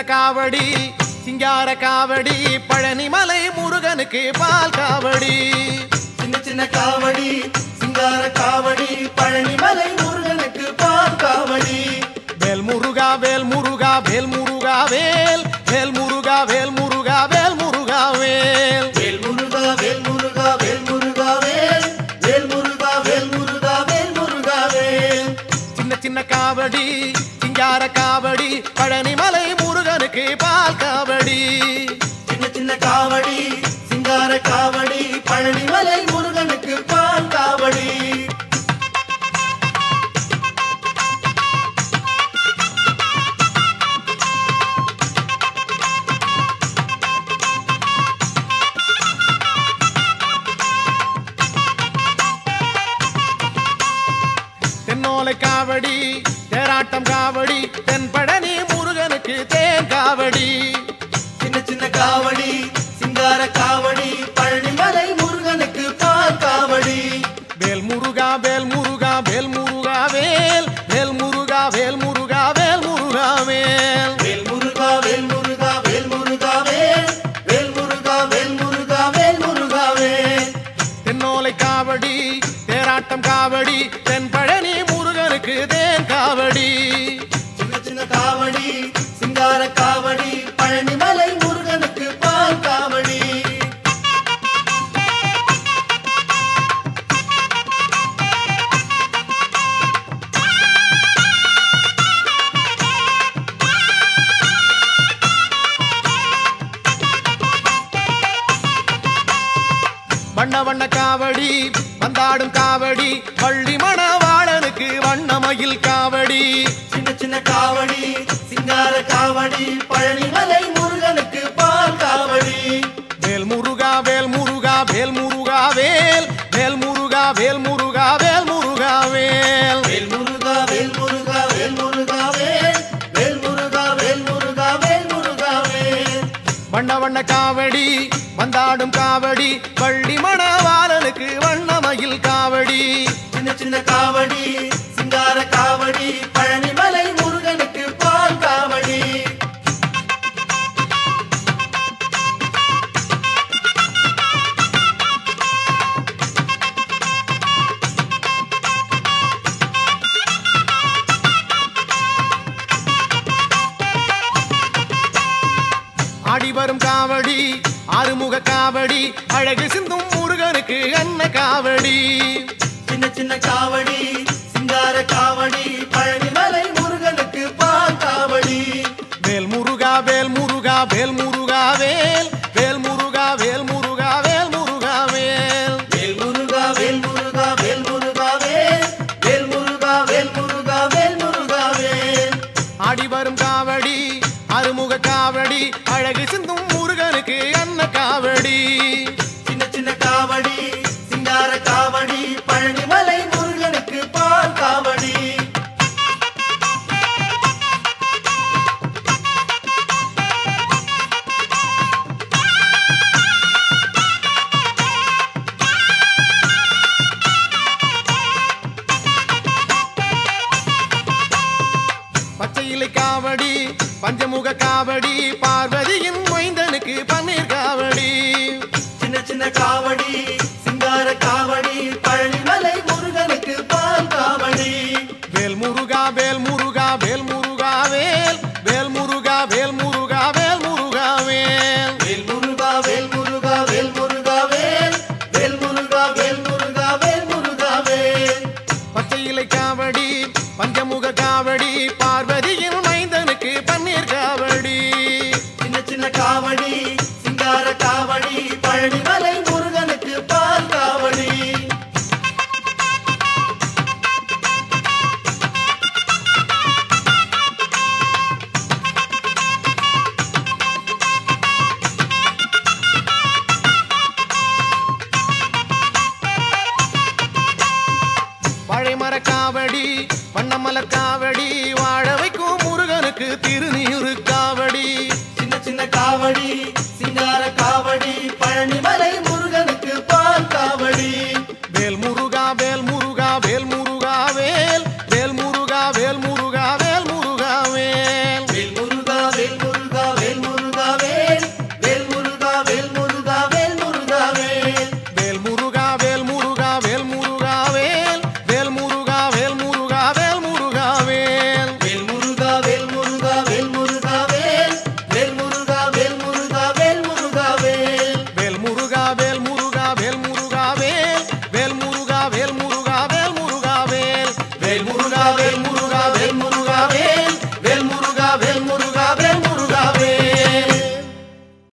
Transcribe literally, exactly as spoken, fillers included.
காவடி சிங்கார காவடி பழனிமலை முருகனுக்கு பால் காவடி சின்ன சின்ன காவடி சிங்கார காவடி பழனிமலை முருகனுக்கு பால் காவடி வேல் முருகா வேல் முருகா வேல் முருகா வேல் வேல் முருகா வேல் முருகா வேல் முருகா வேல் வேல் முருகா வேல் முருகா வேல் முருகா வேல் வேல் முருகா வேல் முருகா வேல் முருகா வேல் சின்ன சின்ன காவடி சிங்கார காவடி பழனிமலை முருகனுக்கு பால் காவடி சின்ன சின்ன காவடி சிங்கார காவடி பழனிமலை முருகனுக்கு பால் காவடி தென்னோலை காவடி தேராட்டம் காவடி தென்பழனி முருகனுக்கு தேன் காவடி சின்ன சின்ன காவடி சிங்கார காவடி பழனிமலை முருகனுக்கு பால் காவடி வேல் முருகா வேல் முருகா வேல் முருகா வேல் வேல் முருகா வேல் முருகா வேல் முருகா வேல் வேல் முருகா வேல் முருகா வேல் முருகா வேல் வேல் முருகா வேல் முருகா வேல் முருகா வேல் தென்னோலை காவடி தேராட்டம் காவடி தென்பழனி முருகனுக்கு தேன் காவடி சின்ன சின்ன காவடி சிங்கார காவடி பழனிமலை முருகனுக்கு பால் காவடி வண்ண வண்ண காவடி வந்தாடும் காவடி வள்ளி மணவாளனுக்கு வண்ணமயில் காவடி சின்ன சின்ன காவடி சிங்கார காவடி பழனிமலை முருகனுக்கு பால் காவடி வேல் முருகா வேல் முருகா வேல் முருகா வேல் வேல் முருகா வேல் முருகா வேல் முருகா வேல் வேல் முருகா வேல் முருகா வேல் முருகா வேல் வேல் முருகா வேல் முருகா வேல் முருகா வேல் வண்ண வண்ண காவடி வந்தாடும் காவடி வள்ளி மணவாளனுக்கு வண்ணமயில் காவடி சின்ன சின்ன காவடி சிங்கார காவடி பழனிமலை முருகனுக்கு பால் காவடி ஆடி வரும் காவடி ஆறுமுக காவடி அழகு சிந்தும் முருகனுக்கு அன்ன காவடி சின்ன சின்ன காவடி சிங்கார காவடி பழனிமலை முருகனுக்கு பால் காவடி வேல் முருகா வேல் முருகா வேல் முருகா வேல் வேல் முருகா வேல் முருகா வேல் முருகா வேல் வேல் முருகா வேல் முருகா வேல் முருகா வேல் வேல் முருகா வேல் முருகா வேல் முருகா வேல் ஆடி வரும் காவடி அறுமுக காவடி அழகு சிந்தும் முருகனுக்கு அன்ன காவடி சின்ன சின்ன காவடி சிங்கார காவடி பழனிமலை முருகனுக்கு பால் காவடி பச்சை இலை காவடி பஞ்சமுக காவடி பார்வதியின் மைந்தனுக்கு பன்னீர் காவடி சின்ன சின்ன காவடி சிங்கார காவடி பழனிமலை முருகனுக்கு பால் காவடி வேல் முருகா வேல் முருகா வேல் முருகா வேல் வேல் முருகா வேல் முருகா வேல் முருகா வேல் வேல் முருகா வேல் முருகா வேல் முருகா வேல் வேல் முருகா வேல் முருகா வேல் முருகா வேல் பச்சை இலை காவடி பஞ்சமுக காவடி பார்வதியின் மைந்தனுக்கு பன்னீர் காவடி சின்ன சின்ன காவடி சிங்கார காவடி பழனிமலை முருகனுக்கு பால் காவடி வாழைமர காவடி வண்ணமலர் காவடி